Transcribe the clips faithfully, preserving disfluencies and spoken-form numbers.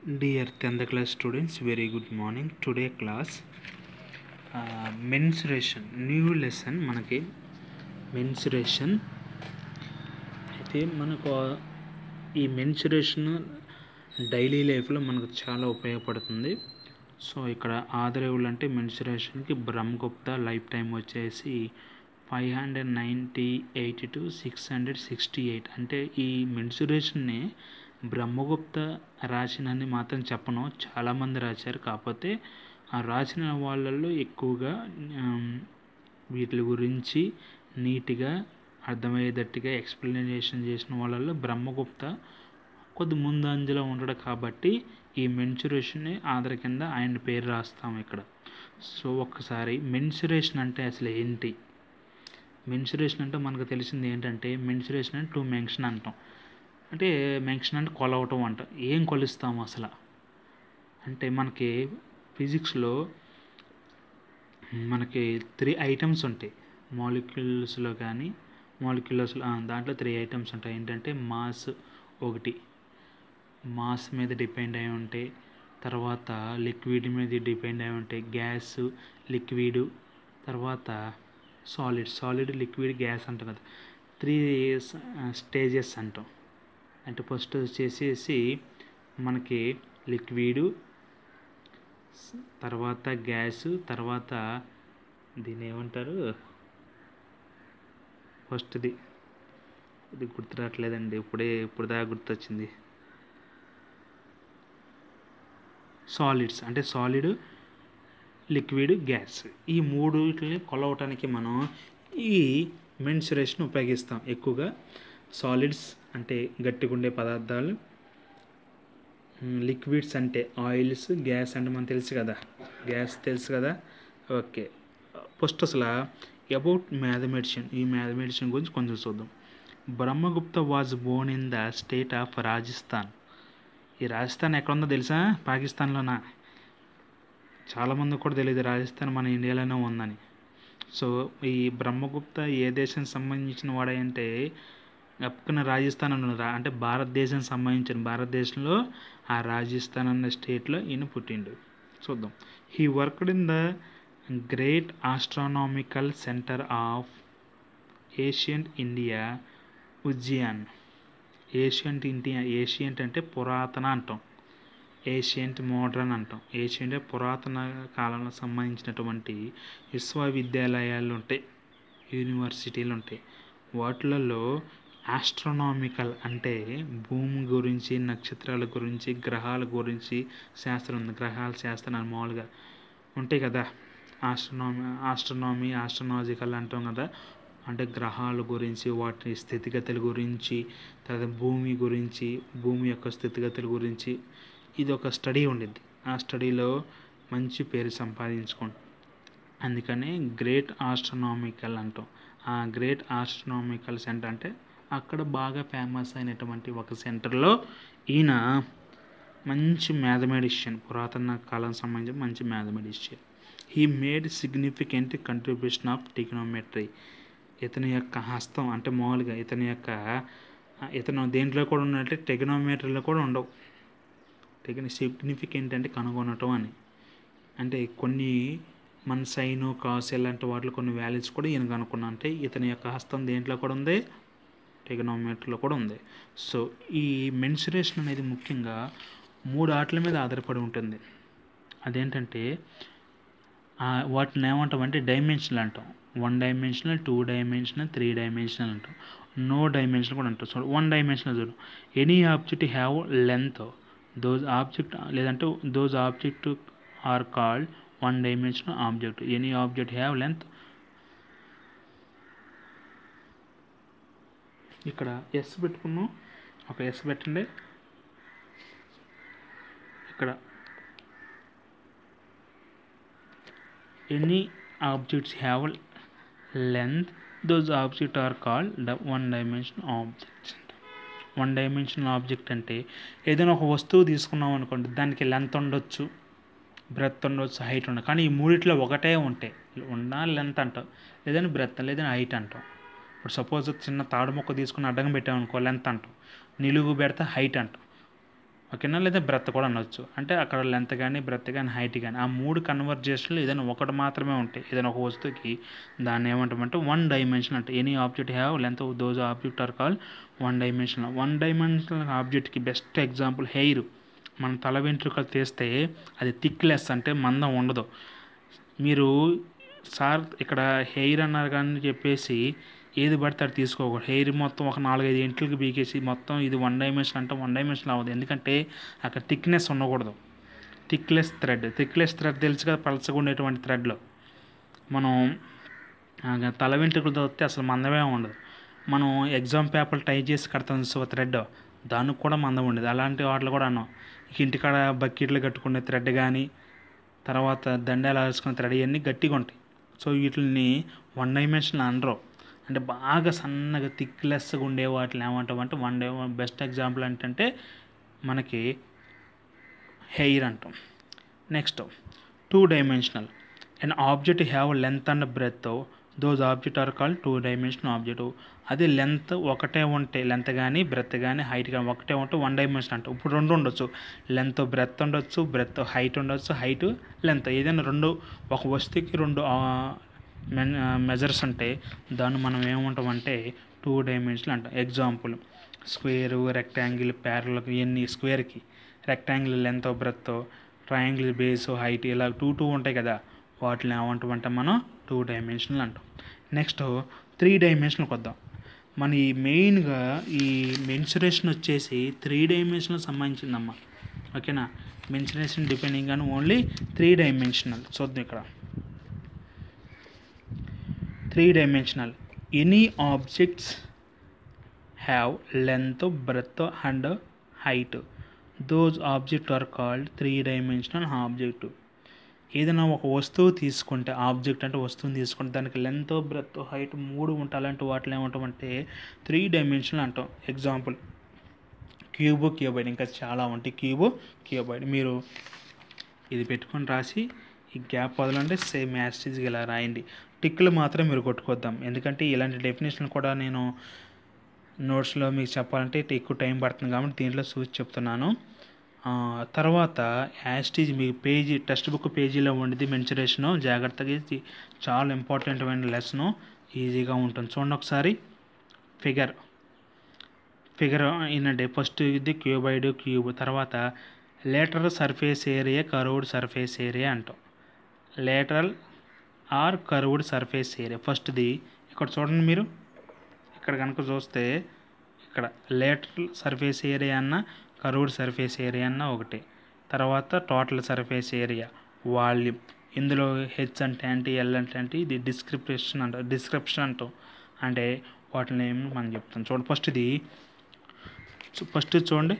Dear tenth class students, very good morning. Today class uh, mensuration new lesson మనకి mensuration అయితే మనకు ఈ mensuration daily లైఫ్లో మనకు చాలా ఉపయోగపడుతుంది. సో ఇక్కడ ఆదరేవులు అంటే మెన్సురేషన్కి బ్రహ్మగుప్తా లైఫ్ టైం వచ్చేసి five hundred ninety eighty to six hundred sixty eight అంటే ఈ మెన్సురేషన్ని బ్రహ్మగుప్త రాసినని మాత్రం చెప్పను, చాలామంది రాశారు. కాకపోతే ఆ రాసిన వాళ్ళల్లో ఎక్కువగా వీటి గురించి నీట్గా అర్థమయ్యేటట్టుగా ఎక్స్ప్లెనేషన్ చేసిన వాళ్ళల్లో బ్రహ్మగుప్త కొద్ది ముందంజలో ఉండడు. కాబట్టి ఈ మెన్సురేషన్ని ఆధార కింద ఆయన పేరు రాస్తాం ఇక్కడ. సో ఒక్కసారి మెన్సురేషన్ అంటే అసలు ఏంటి? మెన్సురేషన్ అంటే మనకు తెలిసింది ఏంటంటే మెన్సురేషన్ అంటే టు మెన్షన్ అంటాం. అంటే మెన్షన్ అంటే కొలవటం అంట. ఏం కొలుస్తాము అసలు అంటే మనకి ఫిజిక్స్లో మనకి త్రీ ఐటమ్స్ ఉంటాయి. మాలిక్యూల్స్లో కానీ మాలిక్యూల్స్లో దాంట్లో త్రీ ఐటమ్స్ ఉంటాయి. ఏంటంటే మాస్ ఒకటి, మాస్ మీద డిపెండ్ అయి ఉంటాయి. తర్వాత లిక్విడ్ మీద డిపెండ్ అయి ఉంటాయి, గ్యాస్, లిక్విడ్, తర్వాత సాలిడ్ సాలిడ్ లిక్విడ్ గ్యాస్ అంటాం కదా. త్రీ స్టేజెస్ అంటాం. అంటే ఫస్ట్ వచ్చేసేసి మనకి లిక్విడ్, తర్వాత గ్యాస్, తర్వాత దీన్ని ఏమంటారు ఫస్ట్ది ఇది గుర్తు రావట్లేదండి, ఇప్పుడే ఇప్పుడు దాకా గుర్తొచ్చింది. సాలిడ్స్ అంటే సాలిడ్, లిక్విడ్, గ్యాస్. ఈ మూడుని కొలవటానికి మనం ఈ మెన్సురేషన్ ఉపయోగిస్తాం ఎక్కువగా. సాలిడ్స్ అంటే గట్టిగా ఉండే పదార్థాలు, లిక్విడ్స్ అంటే ఆయిల్స్, గ్యాస్ అంటే మనకు తెలుసు కదా, గ్యాస్ తెలుసు కదా. ఓకే, ఫస్ట్ అసలు అబౌట్ మ్యాథమెటిషియన్, ఈ మ్యాథమెటిషియన్ గురించి కొంచెం చూద్దాం. Brahmagupta was born in the state of Rajasthan. ఈ రాజస్థాన్ ఎక్కడ ఉందో తెలుసా? పాకిస్తాన్లోనా? చాలామంది కూడా తెలియదు రాజస్థాన్ మన ఇండియాలోనే ఉందని. సో ఈ బ్రహ్మగుప్త ఏ దేశానికి సంబంధించిన వాడంటే పక్కన రాజస్థాన్ అన్న అంటే భారతదేశానికి సంబంధించిన భారతదేశంలో ఆ రాజస్థాన్ అన్న స్టేట్లో ఈయన పుట్టిండు. చూద్దాం. He worked in the great astronomical centre of ancient India, Ujjain. Ancient India, ancient అంటే పురాతన అంటాం, ఏషియంట్ మోడ్రన్ అంటాం. ఏషియంట్ పురాతన కాలంలో సంబంధించినటువంటి విశ్వవిద్యాలయాలు ఉంటాయి, యూనివర్సిటీలు ఉంటాయి. వాటిలలో ఆస్ట్రానామికల్ అంటే భూమి గురించి, నక్షత్రాల గురించి, గ్రహాల గురించి శాస్త్రం ఉంది. గ్రహాల శాస్త్రాలు మామూలుగా ఉంటాయి కదా, ఆస్ట్రోనామీ ఆస్ట్రోనామీ ఆస్ట్రోనాజికల్ అంటాం కదా. అంటే గ్రహాల గురించి, వాటి స్థితిగతుల గురించి, తర్వాత భూమి గురించి, భూమి యొక్క స్థితిగతుల గురించి ఇది ఒక స్టడీ ఉండిద్ది. ఆ స్టడీలో మంచి పేరు సంపాదించుకోండి. అందుకని గ్రేట్ ఆస్ట్రోనామికల్ అంటాం. ఆ గ్రేట్ ఆస్ట్రోనామికల్ సెంటర్ అంటే అక్కడ బాగా ఫేమస్ అయినటువంటి ఒక సెంటర్లో ఈయన మంచి మ్యాథమెటిషియన్, పురాతన కాలం సంబంధించిన మంచి mathematician. He made significant contribution of trigonometry. ఇతని యొక్క హస్తం అంటే మామూలుగా ఇతని యొక్క ఇతను దేంట్లో కూడా ఉన్నట్టే ట్రిగ్నోమెట్రీలో కూడా ఉండవు. టెక్ని సిగ్నిఫికెంట్ అంటే కనుగొనటం అని. అంటే కొన్ని మన సైను, కాస్ ఇలాంటి వాటిలో కొన్ని వాల్యూస్ కూడా ఈయన కనుక్కున్నా. అంటే ఇతని యొక్క హస్తం దేంట్లో కూడా ఉంది, ట్రిగ్నోమెట్రీలో కూడా ఉంది. సో ఈ మెన్సురేషన్ అనేది ముఖ్యంగా మూడు ఆటల మీద ఆధారపడి ఉంటుంది. అదేంటంటే వాటిని ఏమంటామంటే డైమెన్షనల్ అంటాం. One dimensional, two dimensional, three dimensional అంటాం. నో డైమెన్షనల్ కూడా అంటాం. సో వన్ డైమెన్షనల్ చూడు, any object have length, those object లేదంటే those object are called one dimensional object. Any object have length. ఇక్కడ ఎస్ పెట్టుకున్నాం, ఒక ఎస్ పెట్టండి. ఇక్కడ any objects have length, those object are called the one dimensional objects. One dimensional object అంటే ఏదైనా ఒక వస్తువు తీసుకున్నాం అనుకోండి, దానికి లెంత్ ఉండొచ్చు, బ్రెత్ ఉండొచ్చు, హైట్ ఉండదు. కానీ ఈ మూడిట్లో ఒకటే ఉంటాయి. ఉన్న లెంత్ అంటాం, లేదంటే బ్రెత్, లేదంటే హైట్ అంటాం. ఇప్పుడు సపోజ్ చిన్న తాడు మొక్క తీసుకుని అడ్డంగా పెట్టామనుకో లెంత్ అంటాం, నిలువు పెడితే హైట్ అంటాం. ఓకేనా, లేదా బ్రెత్ కూడా అనొచ్చు. అంటే అక్కడ లెంత్ కానీ బ్రెత్ కానీ హైట్ కానీ ఆ మూడు కన్వర్జేషన్లు ఏదైనా ఒకటి మాత్రమే ఉంటాయి. ఏదైనా ఒక వస్తువుకి దాన్ని ఏమంటామంటే వన్ డైమెన్షన్ అంటే any object have length those object are call one dimensional. One dimensional ఆబ్జెక్ట్కి బెస్ట్ ఎగ్జాంపుల్ హెయిర్. మన తల వెంట్రుకలు తీస్తే అది థిక్నెస్ అంటే మందం ఉండదు. మీరు సార్ ఇక్కడ హెయిర్ అన్నారు కానీ చెప్పేసి ఏది పడితే అది తీసుకోకూడదు. హెయిర్ మొత్తం ఒక నాలుగైదు ఇంట్లకి బీకేసి మొత్తం ఇది వన్ డైమెన్షన్ అంటే వన్ డైమెన్షన్ అవ్వదు. ఎందుకంటే అక్కడ థిక్నెస్ ఉండకూడదు. థిక్లెస్ థ్రెడ్ థిక్లెస్ థ్రెడ్ తెలుసు కదా, పలచగా ఉండేటువంటి థ్రెడ్లో మనం తల వెంట్రుకలతో వస్తే అసలు మందమే ఉండదు. మనం ఎగ్జామ్ పేపర్ టై చేసి కడతాం సో థ్రెడ్, దానికి కూడా మందం ఉండేది. అలాంటి వాటిలో కూడా అన్నాం ఇంటికాడ బకెట్లు కట్టుకునే థ్రెడ్ కానీ తర్వాత దండాలు వేసుకునే థ్రెడ్ ఇవన్నీ గట్టిగా ఉంటాయి. సో వీటిని వన్ డైమెన్షన్ అనరు. అంటే బాగా సన్నగా థిక్లెస్గా ఉండే వాటిని ఏమంటామంటే వన్ డే బెస్ట్ ఎగ్జాంపుల్ ఏంటంటే మనకి హెయిర్ అంటాం. Next two dimensional and object have length and breadth those object are called two dimensional object. అది లెంత్ ఒకటే ఉంటే లెంత్ కానీ బ్రెత్ కానీ హైట్ కానీ ఒకటే ఉంటే వన్ డైమెన్షన్ అంటాం. ఇప్పుడు రెండు ఉండొచ్చు, లెంత్ బ్రెత్ ఉండొచ్చు, బ్రెత్ హైట్ ఉండొచ్చు, హైట్ లెంత్ ఏదైనా రెండు ఒక వస్తువుకి రెండు మెజర్స్ ఉంటే దాన్ని మనం ఏమంటామంటే టూ డైమెన్షనల్ అంటాం. ఎగ్జాంపుల్ స్క్వేరు రెక్టాంగిల్ ప్యారల్ ఇవన్నీ స్క్వేర్కి rectangle length breadth triangle base height ఇలా టూ టూ ఉంటాయి కదా, వాటిని ఏమంటామంటే మనం టూ డైమెన్షనల్ అంటాం. నెక్స్ట్ త్రీ డైమెన్షనల్కి వద్దాం. మన ఈ మెయిన్గా ఈ మెన్సురేషన్ వచ్చేసి త్రీ డైమెన్షనల్ సంబంధించిందమ్మా. ఓకేనా, mensuration depending on only three dimensional. చూద్దాం ఇక్కడ three dimensional any objects have length breadth and height those object are called three dimensional object. ఏదైనా ఒక వస్తువు తీసుకుంటే ఆబ్జెక్ట్ అంటే వస్తువుని తీసుకుంటే దానికి లెంత్ బ్రెత్ హైట్ మూడు ఉంటాయి. అలాంటి వాటిని ఏమంటామంటే త్రీ డైమెన్షనల్ అంటాం. ఎగ్జాంపుల్ క్యూబ్ క్యూబాయిడ్ ఇంకా చాలా ఉంటాయి. క్యూబ్ క్యూబాయిడ్ మీరు ఇది పెట్టుకొని రాసి ఈ గ్యాప్ వదలంటే సేమ్ యాస్టీజ్గా ఇలా రాయండి. టిక్లు మాత్రం మీరు కొట్టుకొద్దాం, ఎందుకంటే ఇలాంటి డెఫినేషన్ కూడా నేను నోట్స్లో మీకు చెప్పాలంటే ఎక్కువ టైం పడుతుంది కాబట్టి దీంట్లో చూసి చెప్తున్నాను. తర్వాత యాస్టీజ్ మీ పేజీ టెక్స్ట్ బుక్ పేజీలో ఉండేది మెన్సురేషను జాగ్రత్తగా, ఇది చాలా ఇంపార్టెంట్ అయిన లెసను, ఈజీగా ఉంటుంది. చూడండి ఒకసారి ఫిగర్ ఫిగర్ ఏంటంటే ఫస్ట్ ఇది క్యూబాయిడ్ క్యూబ్, తర్వాత lateral surface area curved surface area అంటాం. Lateral or curved surface area ఫస్ట్ది ఇక్కడ చూడండి. మీరు ఇక్కడ కనుక చూస్తే ఇక్కడ లేటరల్ సర్ఫేస్ ఏరియా అన్న కర్వ్డ్ సర్ఫేస్ ఏరియా అన్న ఒకటి. తర్వాత టోటల్ సర్ఫేస్ ఏరియా వాల్యూమ్, ఇందులో హెచ్ అంటే ఏంటి ఎల్ అంటే ఏంటి ఇది డిస్క్రిప్షన్ అంట డిస్క్రిప్షన్ అంటాం. అంటే వాటిని ఏమి మనం చెప్తాం. చూడండి ఫస్ట్ ఇది ఫస్ట్ చూడండి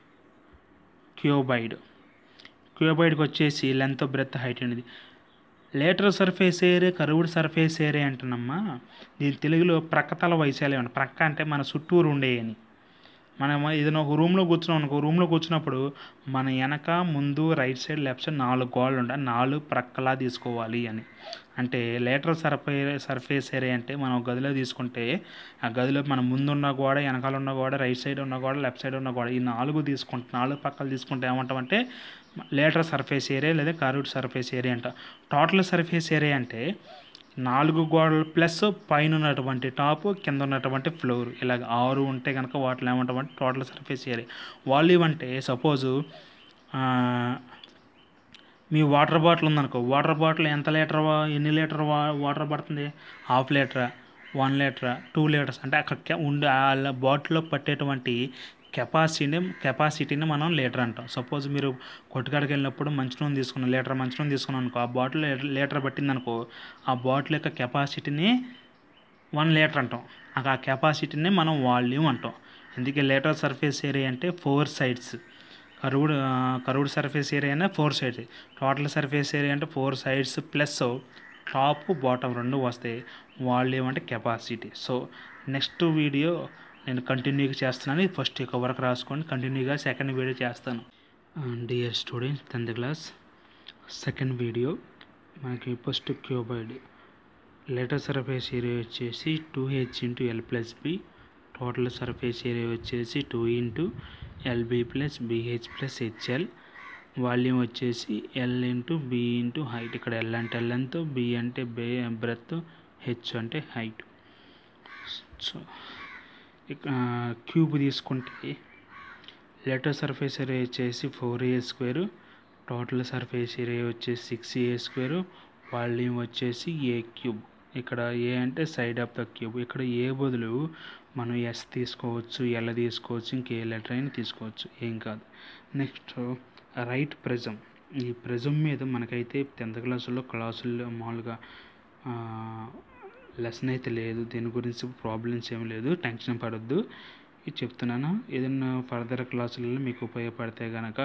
క్యూబాయిడ్. క్యూబాయిడ్కి వచ్చేసి లెంత్ బ్రెత్ హైట్ అనేది. Lateral surface area curved surface area అంటున్నమ్మా, దీని తెలుగులో ప్రక్కతల వైశాల్యం అంట. ప్రక్క అంటే మన చుట్టూరు ఉండేయని. మనం ఏదైనా ఒక రూమ్లో కూర్చున్నాం అనుకో, రూమ్లో కూర్చున్నప్పుడు మన వెనక ముందు రైట్ సైడ్ లెఫ్ట్ సైడ్ నాలుగు గోడలు ఉంటాయి, నాలుగు ప్రక్కలా తీసుకోవాలి అని. అంటే లేటరల్ సర్ఫే సర్ఫేస్ ఏరియా అంటే మనం గదిలో తీసుకుంటే ఆ గదిలో మన ముందున్న గోడ వెనకాల ఉన్న గోడ రైట్ సైడ్ ఉన్న గోడ లెఫ్ట్ సైడ్ ఉన్న గోడ ఈ నాలుగు తీసుకుంటే నాలుగు పక్కలు తీసుకుంటే ఏమంటామంటే లేటరల్ సర్ఫేస్ ఏరియా లేదా కర్వ్డ్ సర్ఫేస్ ఏరియా అంట. టోటల్ సర్ఫేస్ ఏరియా అంటే నాలుగు గోడలు ప్లస్ పైన ఉన్నటువంటి టాప్ కింద ఉన్నటువంటి ఫ్లోర్ ఇలాగ ఆరు ఉంటే కనుక వాటిలో ఏమంటామంటే టోటల్ సర్ఫేస్ ఏరియా. వాల్యూమ్ అంటే సపోజు మీ వాటర్ బాటిల్ ఉందనుకో, వాటర్ బాటిల్ ఎంత లీటర్ ఎన్ని లీటర్ వా వాటర్ పడుతుంది, హాఫ్ లీటరా వన్ లీటరా టూ లీటర్స్ అంటే అక్కడ ఉండే ఆ బాటిల్లో పట్టేటువంటి కెపాసిటీని కెపాసిటీని మనం లీటర్ అంటాం. సపోజ్ మీరు కొట్టుకాడికి వెళ్ళినప్పుడు మంచినూనె తీసుకున్నాం, లీటర్ మంచినూనె తీసుకున్నాం అనుకో, ఆ బాటిల్ లీటర్ పట్టింది అనుకో, ఆ బాటిల్ యొక్క కెపాసిటీని వన్ లీటర్ అంటాం. ఆ కెపాసిటీని మనం వాల్యూమ్ అంటాం. అందుకే లేటరల్ సర్ఫేస్ ఏరియా అంటే four sides, curved curved surface area అంటే four sides, total surface area అంటే four sides plus top bottom రెండు వస్తాయి, వాల్యూమ్ అంటే కెపాసిటీ. సో నెక్స్ట్ వీడియో నేను కంటిన్యూగా చేస్తున్నాను, ఫస్ట్ ఒక వరకు రాసుకోండి, కంటిన్యూగా సెకండ్ వీడియో చేస్తాను. Dear students tenth class second video మనకి first cuboid lateral surface area వచ్చేసి two H into L plus B, total surface area వచ్చేసి two into L B plus B H plus H L. Volume వచ్చేసి L into B into height. ఇక్కడ L అంటే length, B అంటే బే breadth, H అంటే height. So ఇక cube తీసుకుంటే లెటర్ సర్ఫేస్ ఏరియా వచ్చేసి four A square, total surface area వచ్చేసి సిక్స్ ఏ స్క్వేర్, వాల్యూమ్ వచ్చేసి ఏ క్యూబ్. ఇక్కడ ఏ అంటే సైడ్ ఆఫ్ ద క్యూబ్. ఇక్కడ ఏ బదులు మనం ఎస్ తీసుకోవచ్చు, ఎల్ తీసుకోవచ్చు, ఇంకే లెటర్ అయినా తీసుకోవచ్చు, ఏం కాదు. Next right prism. ఈ ప్రిజం మీద మనకైతే టెన్త్ క్లాసుల్లో క్లాసుల్లో మామూలుగా లెసన్ అయితే లేదు, దీని గురించి ప్రాబ్లమ్స్ ఏమి లేదు, టెన్షన్ పడొద్దు. ఇది చెప్తున్నాను, ఏదైనా ఫర్దర్ క్లాసులలో మీకు ఉపయోగపడితే కనుక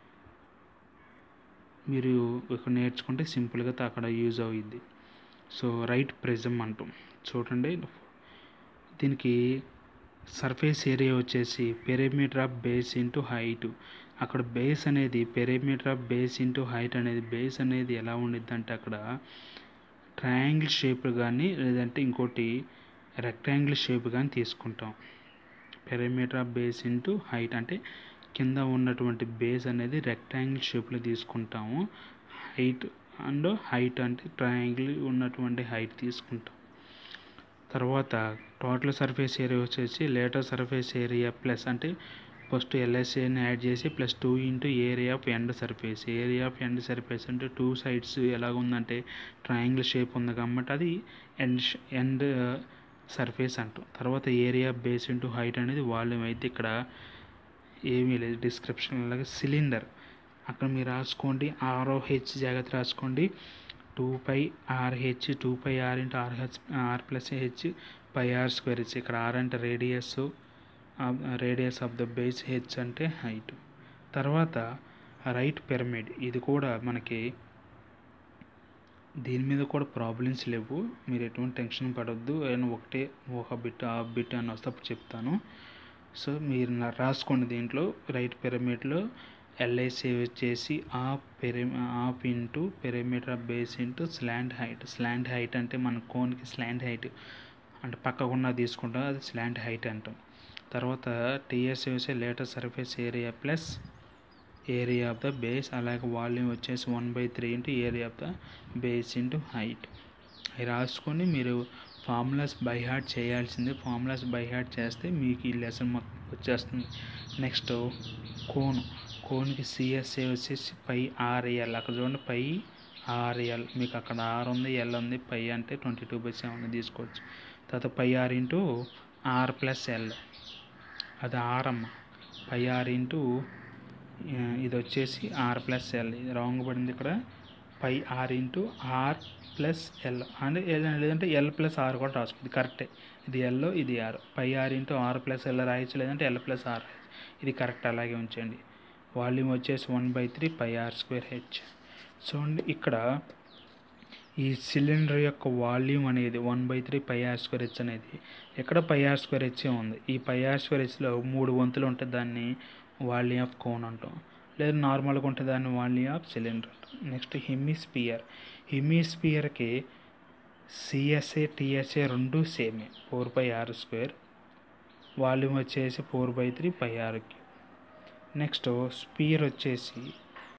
మీరు ఇక్కడ నేర్చుకుంటే సింపుల్గా అక్కడ యూజ్ అవుతుంది. సో రైట్ ప్రిజం అంటాం. చూడండి, దీనికి సర్ఫేస్ ఏరియా వచ్చేసి perimeter of base into height. అక్కడ బేస్ అనేది perimeter of base into height అనేది బేస్ అనేది ఎలా ఉండిద్ది అంటే అక్కడ ట్రయాంగిల్ షేప్ కానీ లేదంటే ఇంకోటి రెక్టాంగిల్ షేప్ కానీ తీసుకుంటాం. Perimeter of base into height అంటే కింద ఉన్నటువంటి బేస్ అనేది రెక్టాంగిల్ షేప్లో తీసుకుంటాము. హైట్ అండ్ హైట్ అంటే ట్రయాంగిల్ ఉన్నటువంటి హైట్ తీసుకుంటాం. తర్వాత టోటల్ సర్ఫేస్ ఏరియా వచ్చేసి లేటర్ సర్ఫేస్ ఏరియా ప్లస్ అంటే ఫస్ట్ ఎల్ఎస్ఏని యాడ్ చేసి plus two into area of end surface. Area of end surface అంటే టూ సైడ్స్ ఎలాగ ఉందంటే ట్రయాంగిల్ షేప్ ఉంది కాబట్టి అది ఎండ్ ఎండ్ సర్ఫేస్ అంటాం. తర్వాత area of base into height అనేది వాల్యూమ్. అయితే ఇక్కడ ఏమీ లేదు, డిస్క్రిప్షన్ లాగా సిలిండర్ అక్కడ మీరు రాసుకోండి, ఆర్ఓహెచ్ జాగ్రత్త రాసుకోండి. Two pi R H, two pi are into R H R plus H pi are square H. ఇక్కడ ఆర్ అంటే radius, radius of the base, H అంటే హైట్. తర్వాత రైట్ పిరమిడ్. ఇది కూడా మనకి దీని మీద కూడా ప్రాబ్లమ్స్ లేవు, మీరు ఎటువంటి టెన్షన్ పడొద్దు. నేను ఒకటే ఒక బిట్ హాఫ్ బిట్ అని వస్తే అప్పుడు చెప్తాను. సో మీరు రాసుకోండి. దీంట్లో రైట్ పిరమిడ్లో ఎల్ఐసి వచ్చేసి half peri half into perimeter of base into slant height. Slant height అంటే మన కోన్కి స్లాంట్ హైట్ అంటే పక్కకుండా తీసుకుంటాం, అది స్లాంట్ హైట్ అంటాం. తర్వాత టీఎస్సీ వచ్చి lateral surface area plus area of the base, అలాగే వాల్యూమ్ వచ్చేసి one by three into area of the base into height. అవి రాసుకొని మీరు ఫార్ములాస్ బై హార్ట్ చేయాల్సిందే. ఫార్ములాస్ బై హార్ట్ చేస్తే మీకు ఈ లెసన్ మొత్తం వచ్చేస్తుంది. Next cone. కోన్కి సిఎస్ఏ వచ్చేసి పై ఆర్ఎల్. అక్కడ చూడండి పై ఆర్ఎల్, మీకు అక్కడ ఆర్ ఉంది, ఎల్ ఉంది, పై అంటే ట్వంటీ టూ బై సెవెన్ తీసుకోవచ్చు. తర్వాత pi are into r plus l, అది ఆర్ అమ్మ. పై ఆర్ ఇంటూ ఇది వచ్చేసి ఆర్ ప్లస్ ఎల్, ఇది రాంగ్ పడింది ఇక్కడ. Pi are into r plus l అంటే లేదంటే ఎల్ ప్లస్ ఆర్ కూడా రాసుకుంది, కరెక్టే. ఇది ఎల్, ఇది r. Pi are into r plus l రాయొచ్చు, లేదంటే ఎల్ ప్లస్ ఆర్, ఇది కరెక్ట్, అలాగే ఉంచండి. వాల్యూమ్ వచ్చేసి one by three pi are square h. చూడండి ఇక్కడ ఈ సిలిండర్ యొక్క వాల్యూమ్ అనేది one by three pi are square h అనేది ఎక్కడ పై ఆర్ స్క్వేర్ హెచ్ ఉంది. ఈ పై ఆర్ స్క్వేర్ హెచ్లో మూడు వంతులు ఉంటే దాన్ని వాల్యూమ్ ఆఫ్ కోన్ అంటాం, లేదా నార్మల్గా ఉంటే దాన్ని వాల్యూమ్ ఆఫ్ సిలిండర్ అంటాం. Next hemisphere. హెమిస్పియర్కి సిఎస్ఏ టిఎస్ఏ రెండు సేమే, four by r square. Volume వచ్చేసి four by three pi r cube. Next sphere వచ్చేసి